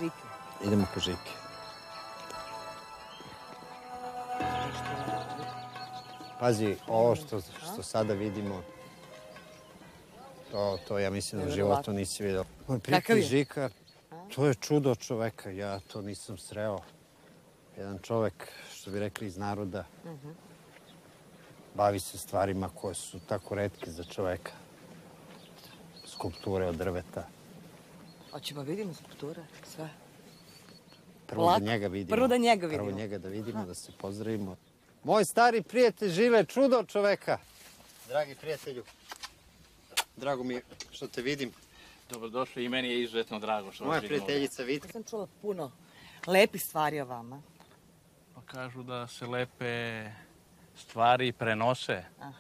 Žike. Idemo po Žike. Pazi, ovo što sada vidimo, to ja mislim da u životu nisi vidio. Moj prijatelj Žika, to je čudo čoveka, ja to nisam sreo. Jedan čovek, što bi rekli, iz naroda, bavi se stvarima koje su tako retke za čoveka. Skulpture od drveta. Hoćemo vidimo skulpture, sve. Prvo da njega vidimo. Prvo njega da vidimo, da se pozdravimo. Moj stari prijatelj Žile, čudo čoveka. Dragi prijatelju, drago mi je što te vidim. Dobrodošli i meni je izuzetno drago što moja prijateljica Vita. Sam čula puno lepih stvari o vama. Pa kažu da se lepe stvari prenose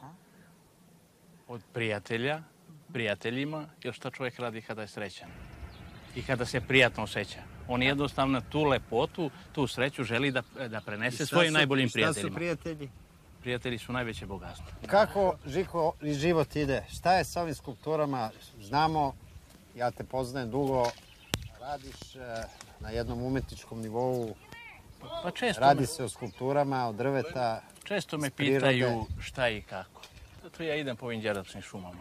od prijatelja, prijateljima, jer šta čovjek radi kada je srećan i kada se prijatno osjeća. On jednostavno tu lepotu, tu sreću želi da prenese svojim najboljim prijateljima. Šta su prijatelji? Prijatelji su najveće bogatstvo. Kako, Žiko, život ide? Šta je sa ovim skulpturama? Znamo, ja te poznajem dugo, radiš na jednom umetničkom nivou. Pa često radi se o skulpturama, od drveta. Često me pitaju šta i kako. Zato ja idem po ovim đerdapskim šumama.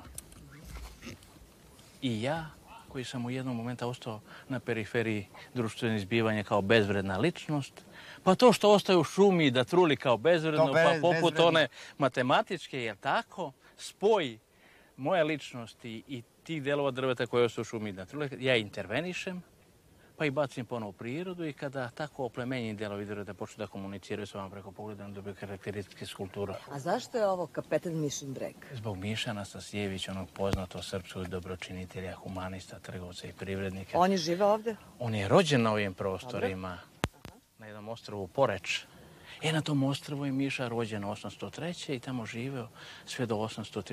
I ja, koji sam u jednom momentu ostao na periferiji društvenih zbivanja kao bezvredna ličnost, pa to što ostaje u šumi da truli kao bezvredno, pa poput one matematičke, jer tako, spoj moje ličnosti i tih delova drveta koje ostaju u šumi da truli, ja intervenišem, pa i bacim ponovo u prirodu i kada tako oplemenjeni delovi drveta počnu da komuniciraju s vama preko pogleda, dobiju karakteristike skulptura. A zašto je ovo kapetan Mišin Breg? Zbog Miša Anastasjevića, onog poznatog srpskog dobročinitelja, humanista, trgovca i privrednika. On je žive ovde? On je rođen na ovim prostorima, na jednom ostrvu Poreč. Na tom ostrvu je Miša rođen 803. i tamo živeo sve do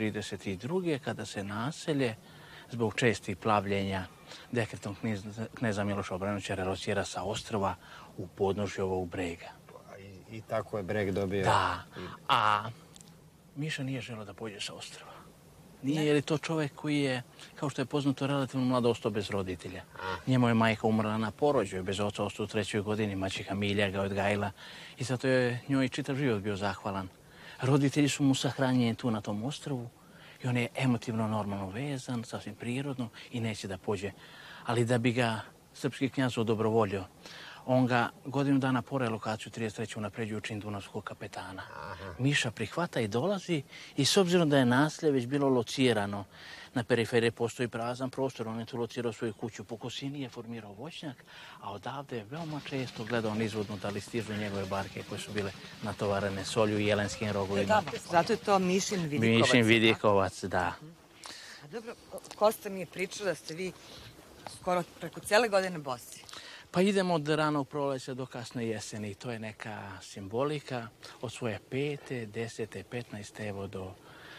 832. kada se naselje zbog čestih plavljenja dekretom kneza Miloša Obrenovića relocira sa ostrva u podnožje ovog brega. I tako je breg dobio... Da, a Miša nije želeo da pođe sa ostrva. Nije, jer je to čovek koji je, kao što je poznato, relativno mlado ostao bez roditelja. Njemu je majka umrla na porođaju, bez oca ostao u 3. godini, maćeha Milja ga odgajila i zato je njoj čitav život bio zahvalan. Roditelji su mu sahranjeni tu na tom ostrvu i on je emotivno normalno vezan, sasvim prirodno i neće da pođe. Ali da bi ga srpski knjaz odobrovoljio, on ga godinu dana po relokaciju 33. unapređuje u čin dunavskog kapetana. Miša prihvata i dolazi i s obzirom da je naselje već bilo locirano, na periferiji postoji prazan prostor, on je tu locirao svoju kuću po Kosini, je formirao voćnjak, a odavde je veoma često gledao nizvodno da li stižu njegove barke koje su bile natovarene solju i jelenskim rogovima. Zato je to Mišin Vidikovac. Mišin Vidikovac, da. Dobro, Kosta mi je pričao da ste vi skoro preko cele godine bosi. Pa idemo od ranog proleća do kasne jeseni. To je neka simbolika od svoje 5., 10., 15. evo do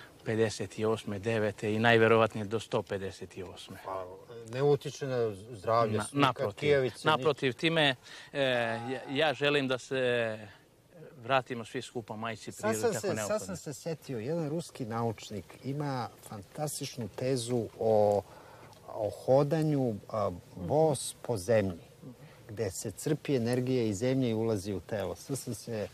58., 9. i najverovatnije do 158. Ne utiče na zdravlje, kijavice? Naprotiv, time ja želim da se vratimo svi skupa majci prirodi kako neophodno. Sad sam se setio, jedan ruski naučnik ima fantastičnu tezu o hodanju bos po zemlji, gde se crpi energija iz zemlje i ulazi u telo. Sad sam se,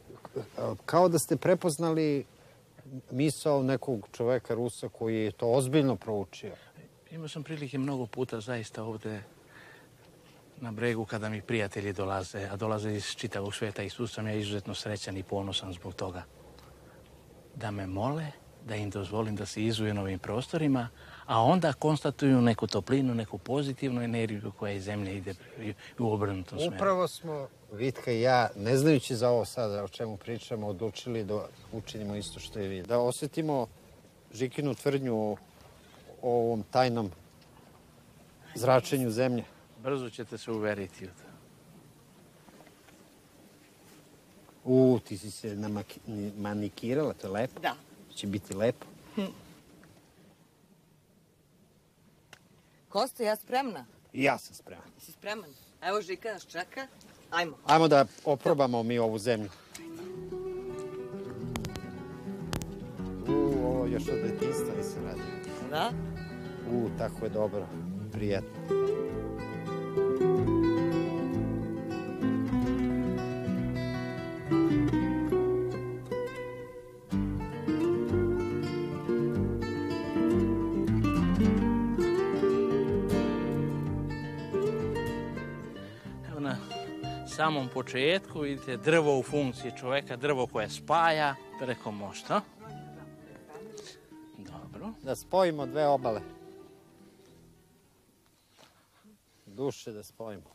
kao da ste prepoznali misao nekog čoveka Rusa koji je to ozbiljno proučio. Imao sam prilike mnogo puta zaista ovde na bregu kada mi prijatelji dolaze, a dolaze iz čitavog sveta i tu sam ja izuzetno srećan i ponosan zbog toga. Da me mole, da im dozvolim da se izuju na ovim prostorima, a onda konstatuju neku toplinu, neku pozitivnu energiju koja iz zemlje ide u obrnutom smeru. Upravo smo, Vitka i ja, ne znajući za ovo sada o čemu pričamo, odlučili da učinimo isto što i vi. Da osjetimo Žikinu tvrdnju o ovom tajnom zračenju zemlje. Brzo ćete se uveriti u to. Ti si se manikirala, to je lepo. Da. Će biti lepo. Kosta, ja spremna? I ja sam spreman. Si spreman? Evo Žika nas čeka. Ajmo. Ajmo da oprobamo mi ovu zemlju. Ovo još od detinjstva nisam radio. Da? Tako je dobro. Prijetno. na samom početku, vidite, drvo u funkciji čoveka, drvo koje spaja preko mosta. Dobro. Da spojimo dve obale. Duše da spojimo.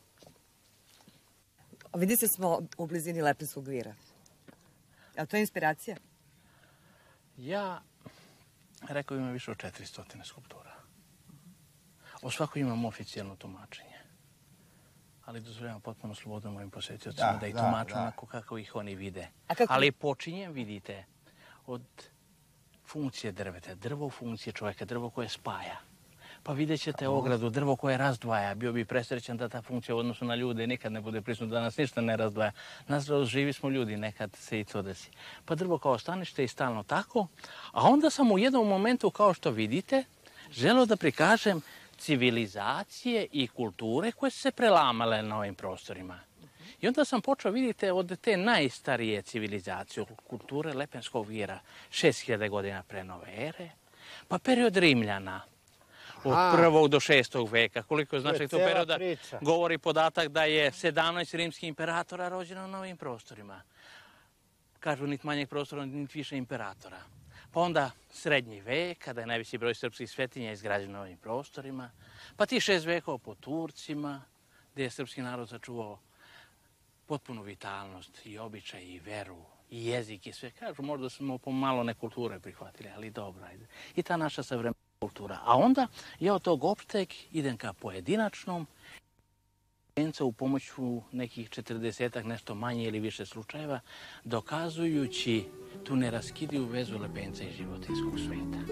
Vidite smo u blizini Lepenskog vira. Je li to inspiracija? Ja rekao ima više od 400 skulptura. O svakoj imam oficijalno tumačenje. Ali dozvoljamo potpuno slobodno mojim posetiocima da ih tumaču onako kako ih oni vide. Ali počinjem, vidite, od funkcije drveta. Drvo u funkcije čovjeka, drvo koje spaja. Pa vidjet ćete ogradu, drvo koje razdvaja. Bio bi presrećan da ta funkcija u odnosu na ljude nikad ne bude prisutna, da nas ništa ne razdvaja. Nažalost, živi smo ljudi, nekad se i to desi. Pa drvo kao stanište i stalno tako. A onda sam u jednom momentu, kao što vidite, želeo da prikažem civilizacije i kulture koje su se prelamale na ovim prostorima. I onda sam počeo, vidite, od te najstarije civilizacije, kulture Lepenskog vira, 6000 godina pre nove ere, pa period Rimljana, od 1. do 6. veka. Koliko znači to perioda govori podatak da je 17 rimskih imperatora rođeno na ovim prostorima. Kažu, niti manjeg prostora, niti više imperatora. Pa onda srednji vek, kada je najveći broj srpskih svetinja izgrađen na ovim prostorima. Pa ti 6 vekova po Turcima, gdje je srpski narod sačuvao potpunu vitalnost i običaj i veru i jezik i sve. Kažu, možda smo pomalo nekulture prihvatili, ali dobro, ajde. I ta naša savremena kultura. A onda ja od tog opšteg idem ka pojedinačnom, u pomoću nekih 40-ak, nešto manje ili više slučajeva, dokazujući tu neraskidivu vezu lepenca i životinjskog sveta.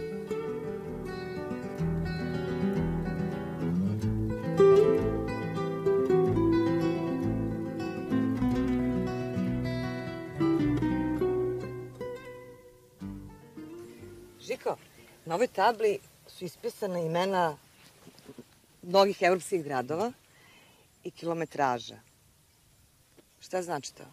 Žiko, na ovoj tabli su ispisana imena mnogih evropskih gradova i kilometraža. Šta znači to?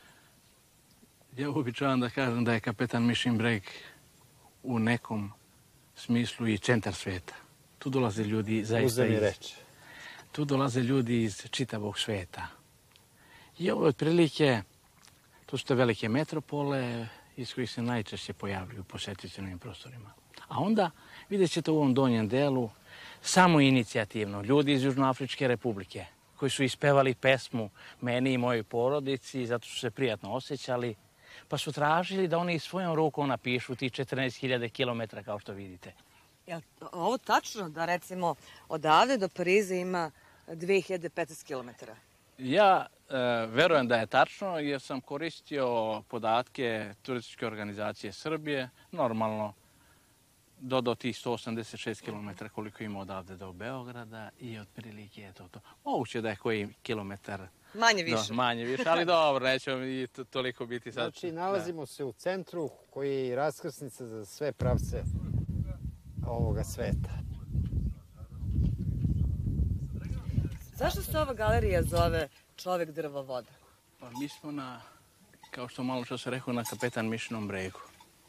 Ja uobičavam da kažem da je kapetan Mission Breg u nekom smislu i centar sveta. Tu dolaze ljudi zaista tu dolaze ljudi iz čitavog sveta. I ovo otprilike, to su te velike metropole iz kojih se najčešće pojavljuju posetioci na ovim prostorima. A onda vidjet ćete u ovom donjem delu samo inicijativno ljudi iz Južnoafričke republike koji su ispevali pesmu meni i mojoj porodici, zato su se prijatno osjećali, pa su tražili da oni svojom rukom napišu tih 14.000 kilometara, kao što vidite. Je ovo tačno da, recimo, odavde do Pariza ima 2015 kilometara? Ja verujem da je tačno, jer sam koristio podatke Turističke organizacije Srbije, normalno dodao tih 186 km koliko ima odavde do Beograda i otprilike je to. Moguće da je koji kilometar manje više. Manje više, ali dobro, nećemo i toliko biti sad. Znači, nalazimo se u centru koji je raskrsnica za sve pravce ovoga sveta. Zašto se ova galerija zove Čovek, drvo, voda? Pa mi smo na, kao što malo što se rekao, na kapetan Mišinom bregu.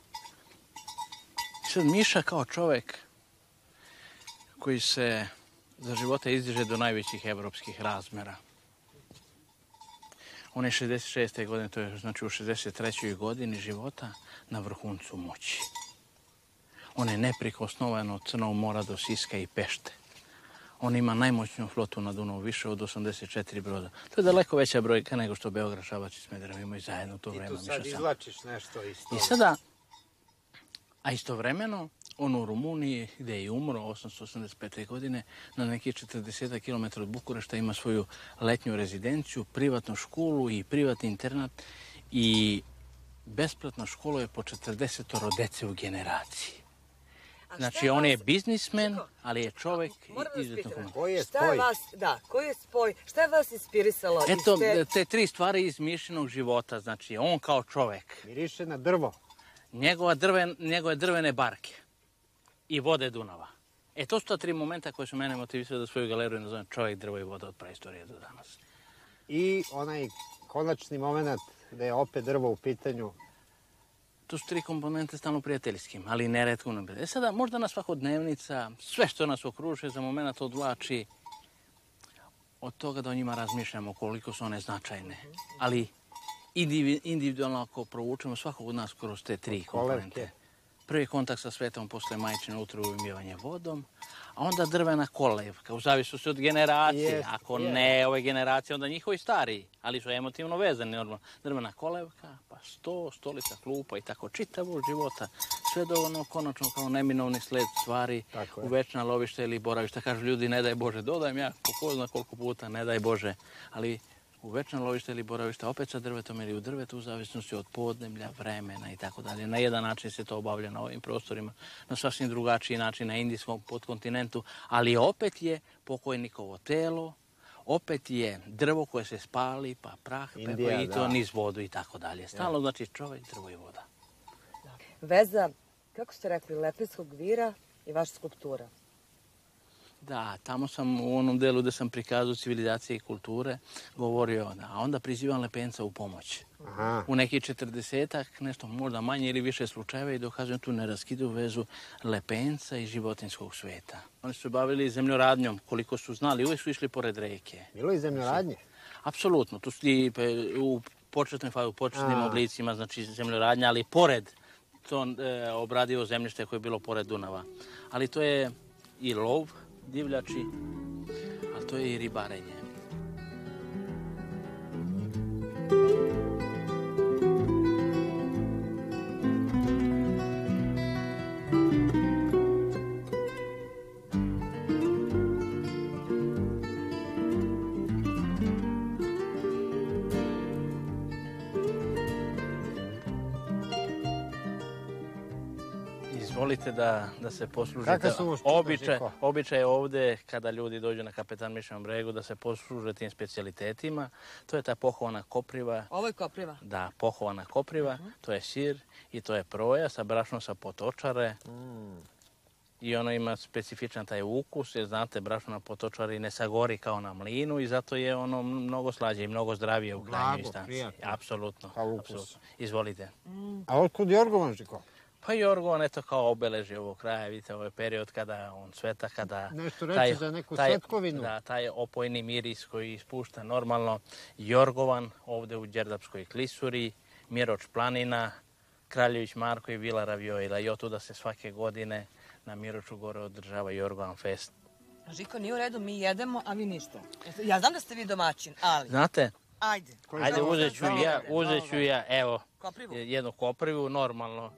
Sad Miša kao čovek koji se za života izdiže do najvećih evropskih razmera. On je 66. godine, to je znači u 63. godini života, na vrhuncu moći. On je neprikosnovan od Crnog mora do Siska i Pešte. On ima najmoćniju flotu na Dunavu, više od 84 broda. To je daleko veća brojka nego što Beograd, Šabac i Smederevo imaju zajedno u to vreme. I tu sad izvlačiš nešto iz toga. I sada, a istovremeno, on u Rumuniji, gde je i umro 885. godine, na nekih 40 km od Bukurešta ima svoju letnju rezidenciju, privatnu školu i privatni internat i besplatno školuje po 40 dece u generaciji. Znači, on je biznismen, ali je čovek izuzetno human. Koji je spoj? Koji je spoj? Šta je vas inspirisalo? Eto, te tri stvari iz Mišinog života. Znači, on kao čovek. Miriše na drvo. Njegove drvene barke i vode Dunava. To su ta tri momenta koje su mene motivisali da svoju galeriju nazovem Čovek, drvo i voda od praistorije do danas. I onaj konačni moment da je opet drvo u pitanju. To su tri komponente stalno prijateljskim, ali neretko unaprijed. Sada, možda nas svakodnevnica, sve što nas okružuje za moment odvlači od toga da o njima razmišljamo koliko su one značajne. Ali individualno ako provučemo svakog od nas kroz te tri komponente. Prvi kontakt sa svetom posle majčine utrobe umivanje vodom, a onda drvena kolevka, u zavisnosti od generacije. Ako ne ove generacije, onda njihovi stariji, ali su emotivno vezani normalno. Drvena kolevka, pa sto, stolica, klupa i tako čitavog života. Sve do ono konačno kao neminovni sled stvari u večna lovišta ili boravišta. Kažu ljudi, ne daj Bože, dodajem ja ko zna koliko puta, ne daj Bože, ali u večna lovišta ili boravišta opet sa drvetom ili u drvetu u zavisnosti od podneblja, vremena i tako dalje. Na jedan način se to obavlja na ovim prostorima, na sasvim drugačiji način na indijskom podkontinentu, ali opet je pokojnikovo telo, opet je drvo koje se spali, pa prah, pepa i to niz vodu i tako dalje. Stalno znači čovjek, drvo i voda. Veza, kako ste rekli, Lepinskog vira i vaša skulptura. Da, tamo sam u onom delu gde sam prikazao civilizacije i kulture govorio, a onda prizivam Lepenca u pomoć. U nekih 40-ak, nešto možda manje ili više slučajeva i dokazujem tu neraskidivu vezu Lepenca i životinjskog sveta. Oni su se bavili zemljoradnjom, koliko su znali, uvijek su išli pored reke. Bilo je zemljoradnje? Apsolutno, tu su i u početnim oblicima, znači zemljoradnja, ali pored to obradivo zemljište koje je bilo pored Dunava. Ali to je i lov divljači, ali to je i ribarenje. Izvolite da se poslužite. Običaj je ovde, kada ljudi dođu na Kapetan Miševom bregu, da se posluže tim specijalitetima. To je ta pohovana kopriva. Ovo je kopriva? Da, pohovana kopriva. To je sir i to je proja sa brašnom sa potočare. I ono ima specifičan taj ukus, jer znate, brašno na potočari ne sagori kao na mlinu i zato je ono mnogo slađe i mnogo zdravije u krajnjoj instanci. Apsolutno. Izvolite. A otkud Jorgovan, Žiko? Pa Jorgovan, eto kao obeleži ovog kraja, vidite, ovo je period kada on cveta, kada... Nešto reći za neku svetkovinu. Da, taj opojni miris koji ispušta normalno. Jorgovan ovde u Đerdapskoj klisuri, Miroč planina, Kraljević Marko i Vila Ravijojla. I otuda se svake godine na Miroču gore održava Jorgovan fest. Žiko, nije u redu, mi jedemo, a vi ništa. Ja znam da ste vi domaćin, ali... Znate? Ajde, uzet ću ja, evo, jednu koprivu, normalno.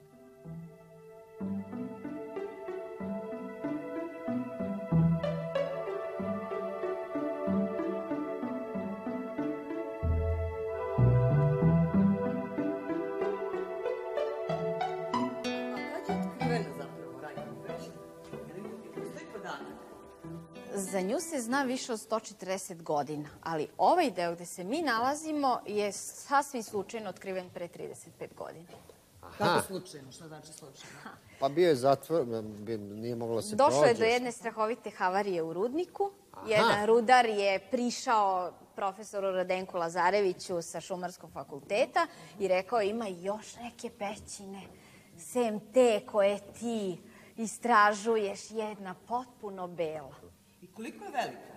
Za nju se zna više od 140 godina, ali ovaj deo gde se mi nalazimo je sasvim slučajno otkriven pre 35 godina. Kako slučajno? Šta znači slučajno? Pa bio je zatvor, nije moglo se prođe. Došlo je do jedne strahovite havarije u rudniku. Jedan rudar je prišao profesoru Radenku Lazareviću sa Šumarskog fakulteta i rekao ima još neke pećine, sem te koje ti istražuješ, jedna potpuno bela. I koliko je velika?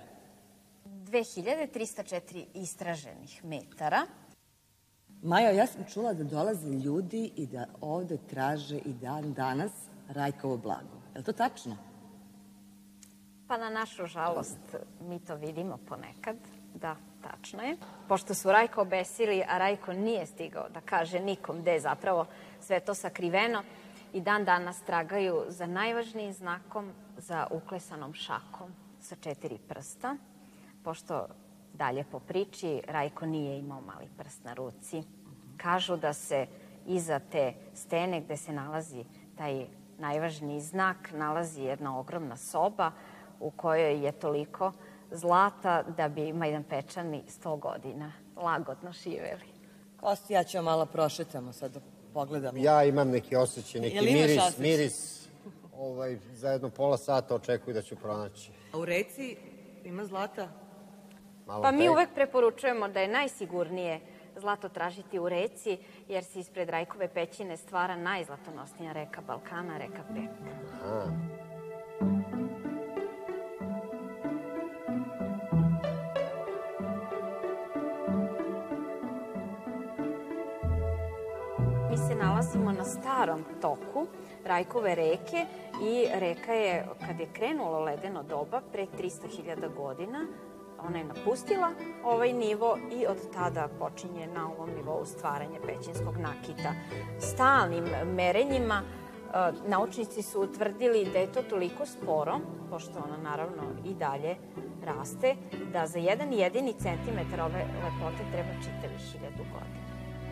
2304 istraženih metara. Majo, ja sam čula da dolaze ljudi i da ovde traže i dan danas Rajkovo blago. Je li to tačno? Pa na našu žalost mi to vidimo ponekad. Da, tačno je. Pošto su Rajko obesili, a Rajko nije stigao da kaže nikom gde je zapravo sve to sakriveno, i dan danas tragaju za najvažnijim znakom, za uklesanom šakom sa 4 prsta, pošto dalje po priči Rajko nije imao mali prst na ruci. Kažu da se iza te stene gde se nalazi taj najvažniji znak nalazi jedna ogromna soba u kojoj je toliko zlata da bi Majdan Pečani 100 godina lagodno živeli. Kosti, ja ću malo prošetamo sad da pogledamo. Ja imam neki osjećaj, neki miris. Za jedno pola sata očekuju da ću pronaći. A u reci ima zlata? Pa mi uvek preporučujemo da je najsigurnije zlato tražiti u reci, jer se ispred Rajkove pećine stvara najzlatonosnija reka Balkana, reka Pek. mi se nalazimo na starom toku Rajkove reke i reka je, kad je krenulo ledeno doba, pre 300.000 godina, ona je napustila ovaj nivo i od tada počinje na ovom nivou stvaranje pećinskog nakita. Stalnim merenjima naučnici su utvrdili da je to toliko sporo, pošto ona naravno i dalje raste, da za jedan jedini centimetar ove lepote treba čitavih 1000 godina.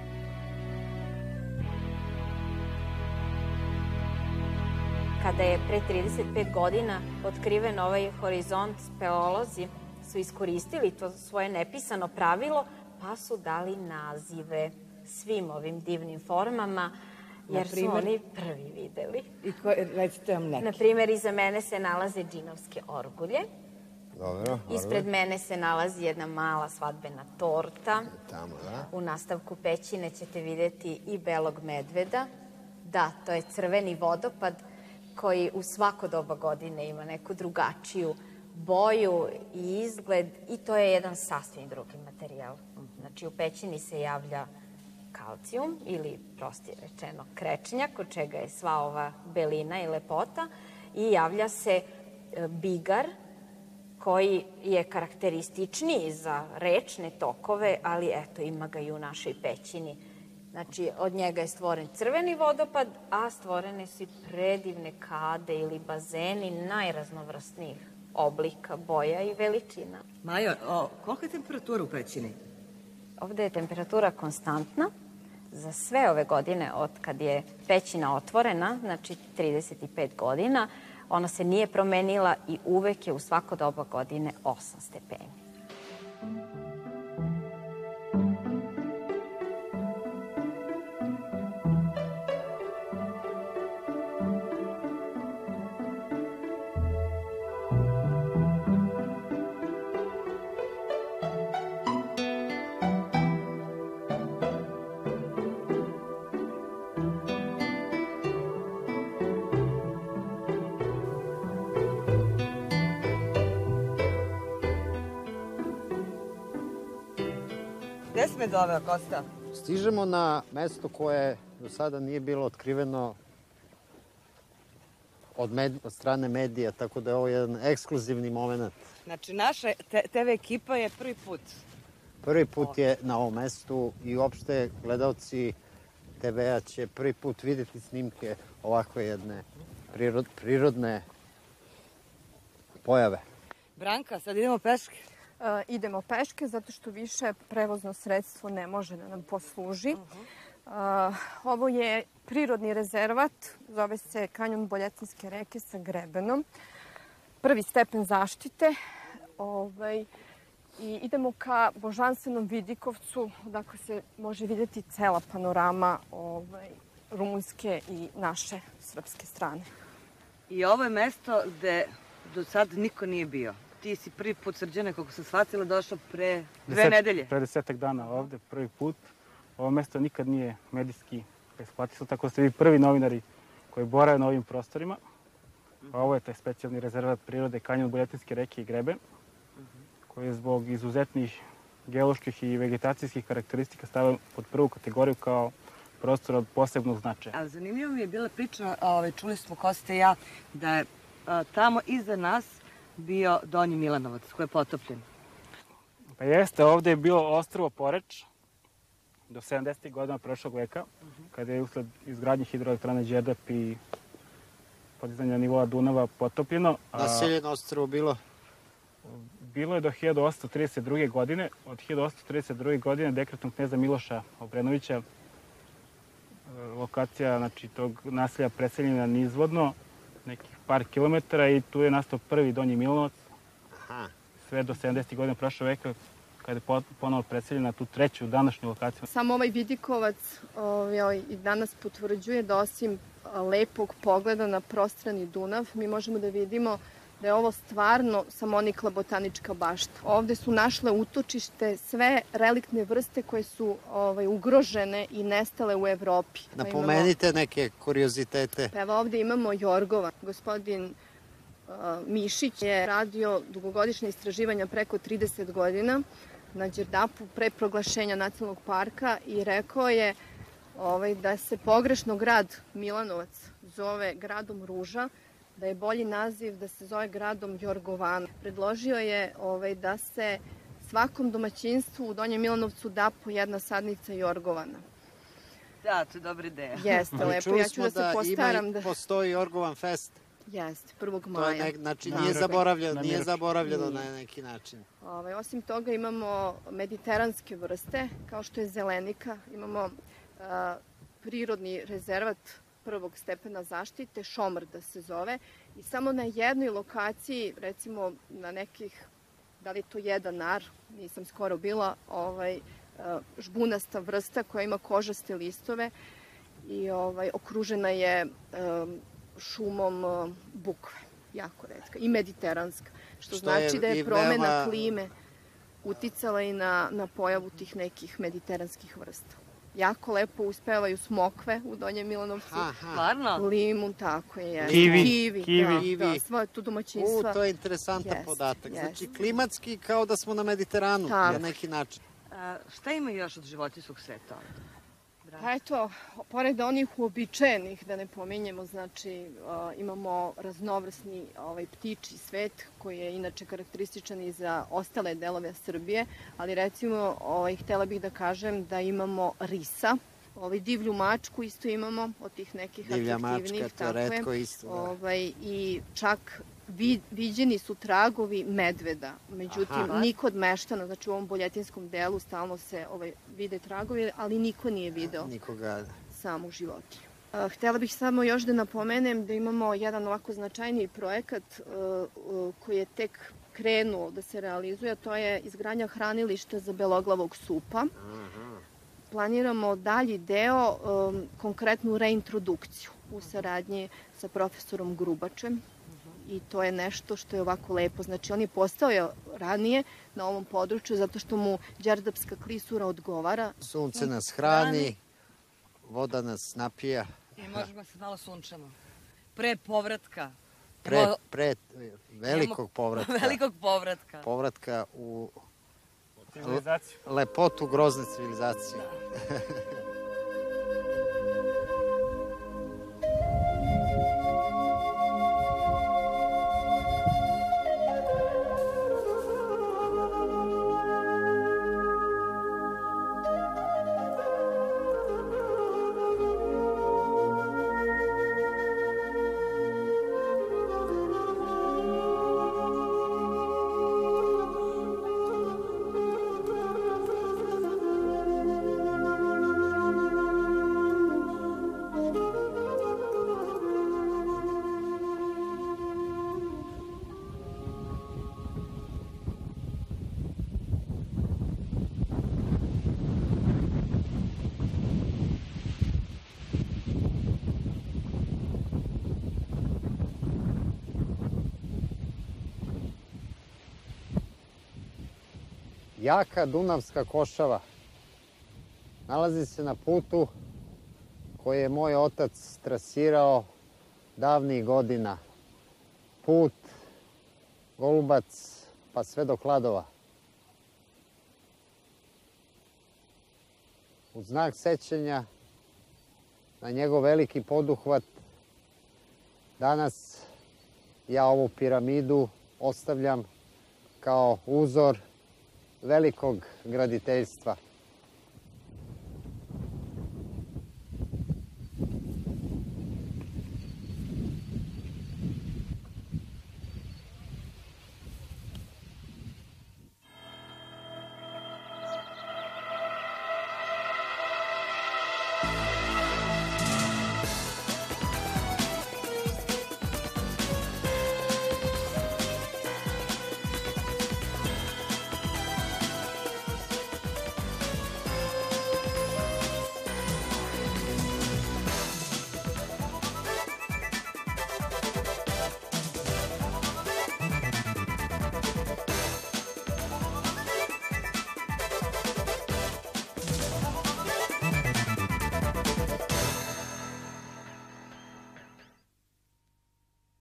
Kada je pre 35 godina otkriven ovaj horizont, speleolozi su iskoristili to svoje nepisano pravilo, pa su dali nazive svim ovim divnim formama, jer su oni prvi videli. I recite vam neki. Naprimer, iza mene se nalaze džinovske orgulje. Dobro. Ispred mene se nalazi jedna mala svadbena torta. Tamo, da. U nastavku pećine ćete videti i belog medveda. Da, to je crveni vodopad koji u svako doba godine ima neku drugačiju boju i izgled i to je jedan sasvim drugi materijal. Znači, u pećini se javlja kalcijum ili, prostije rečeno, krečnjak, od čega je sva ova belina i lepota, i javlja se bigar, koji je karakterističniji za rečne tokove, ali eto, ima ga i u našoj pećini. Znači, od njega je stvoren crveni vodopad, a stvorene su i predivne kade ili bazeni najraznovrsnijih oblika, boja i veličina. Majo, kolika je temperatura u pećini? Ovde je temperatura konstantna za sve ove godine od kad je pećina otvorena, znači 35 godina. Ona se nije promenila i uvek je u svako doba godine 8 stepeni. Gde si me doveo, Kosta? Stižemo na mesto koje do sada nije bilo otkriveno od strane medija, tako da je ovo jedan ekskluzivni moment. Znači, naša TV ekipa je prvi put. Prvi put je na ovom mestu i uopšte gledalci TV-a će prvi put vidjeti snimke ovakve jedne prirodne pojave. Branka, sad idemo peške. Idemo peške zato što više prevozno sredstvo ne može da nam posluži. Ovo je prirodni rezervat, zove se kanjon Boljetinske reke sa grebenom. Prvi stepen zaštite. I idemo ka Božanstvenom Vidikovcu, dakle se može vidjeti cela panorama rumunjske i naše srpske strane. I ovo je mesto gde do sad niko nije bio. Ti si prvi put, Srđane, kako sam shvatila, došao pre 2 nedelje. Pre 10 dana ovde, prvi put. Ovo mesto nikad nije medijski eksploatisano, tako ste vi prvi novinari koji boraju na ovim prostorima. Ovo je taj specijalni rezervat prirode kanjon Boljetinske reke i greben, koji je zbog izuzetnih geoloških i vegetacijskih karakteristika stavljen pod prvu kategoriju kao prostor od posebnog značaja. Ali zanimljivo mi je bila priča, čuli smo Kosta i ja, da je tamo iza nas bio Donji Milanovac, koji je potopljen. Pa jeste, ovde je bilo ostrvo Poreč do 70. godina prošlog veka, kada je usled izgradnje hidroelektrane Đerdap i podizanja nivoa Dunava potopljeno. Naseljeno ostrvo bilo? Bilo je do 1832. godine. Od 1832. godine dekretom kneza Miloša Obrenovića lokacija, znači, tog naselja preseljena nizvodno, nekih par kilometara, i tu je nastao prvi Donji Milanovac. Sve do 70. godina prošlog veka, kada je ponovo preseljena tu treću današnju lokaciju. Samo ovaj Vidikovac i danas potvrđuje da osim lepog pogleda na prostrani Dunav, mi možemo da vidimo da je ovo stvarno Samonikla botanička bašta. Ovde su našle utočište sve reliktne vrste koje su ugrožene i nestale u Evropi. Napomenite neke kuriozitete. Evo ovde imamo Jorgova. Gospodin Mišić je radio dugogodišnje istraživanja preko 30 godina na Đerdapu pre proglašenja nacionalnog parka i rekao je da se pogrešno grad Milanovac zove gradom ruža, da je bolji naziv da se zove gradom Jorgovana. Predložio je da se svakom domaćinstvu u Donjem Milanovcu da po jedna sadnica jorgovana. Da, to je dobra ideja. Jeste, lepo. Ja ću da se postaram da... Postoji Jorgovan fest. Jeste, 1. maja. Znači nije zaboravljeno na neki način. Osim toga imamo mediteranske vrste, kao što je zelenika. Imamo prirodni rezervat prvog stepena zaštite, Šomrda se zove. I samo na jednoj lokaciji, recimo na nekih, da li je to 1 ar, nisam skoro bila, žbunasta vrsta koja ima kožaste listove i okružena je šumom bukve, jako retka, i mediteranska, što znači da je promena klime uticala i na pojavu tih nekih mediteranskih vrsta. Jako lepo uspevaju smokve u Donjem Milanovcu. Stvarno? Limun, tako je. Kivi. Da, svoje tu domaćinstva. To je interesantan podatak. Znači, klimatski kao da smo na Mediteranu na neki način. Šta ima još od životinjskog sveta? Pa eto, pored onih uobičajenih, da ne pominjemo, znači imamo raznovrsni ptičji svet koji je inače karakterističan i za ostale delove Srbije, ali recimo htela bih da kažem da imamo risa, divlju mačku isto imamo od tih nekih atraktivnih. Divlja mačka, to je retko isto. I čak viđeni su tragovi medveda, međutim niko od meštana, znači u ovom Boljetinskom delu stalno se vide tragovi, ali niko nije video samu životinju. Htela bih samo još da napomenem da imamo jedan ovako značajniji projekat koji je tek krenuo da se realizuje, a to je izgradnja hranilišta za beloglavog supa. Planiramo dalji deo, konkretnu reintrodukciju u saradnji sa profesorom Grubačem. I to je nešto što je ovako lepo. Znači, on je postao ranije na ovom području zato što mu đerdapska klisura odgovara. Sunce nas hrani, voda nas napija. I možemo se malo sunčamo. Pre povratka. Pre velikog povratka. Velikog povratka. Povratka u civilizaciju. Lepotu grozne civilizacije. Jaka Dunavska košava nalazi se na putu koji je moj otac trasirao davnih godina. Put Golubac pa sve do Kladova. U znak sećanja na njegov veliki poduhvat danas ja ovu piramidu ostavljam kao uzor velikog graditeljstva.